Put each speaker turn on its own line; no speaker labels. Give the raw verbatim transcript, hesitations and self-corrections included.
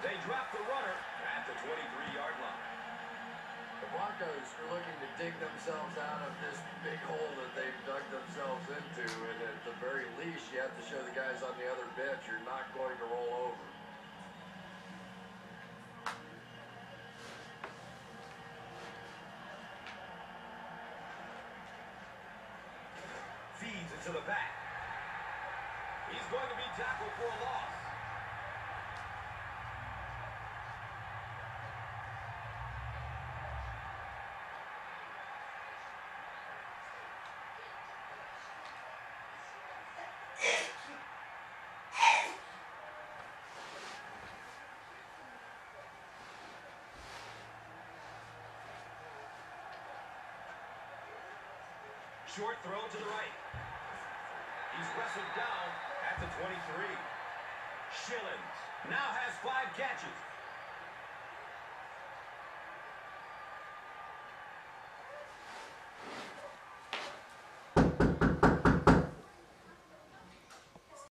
They drop the runner at the twenty-three-yard line.
The Broncos are looking to dig themselves out of this big hole that they've dug themselves into, and at the very least, you have to show the guys on the other bench you're not going to roll over.
Feeds it to the back. He's going to be tackled for a loss. Short throw to the right. He's wrestled down at the twenty-three. Schilens now has five catches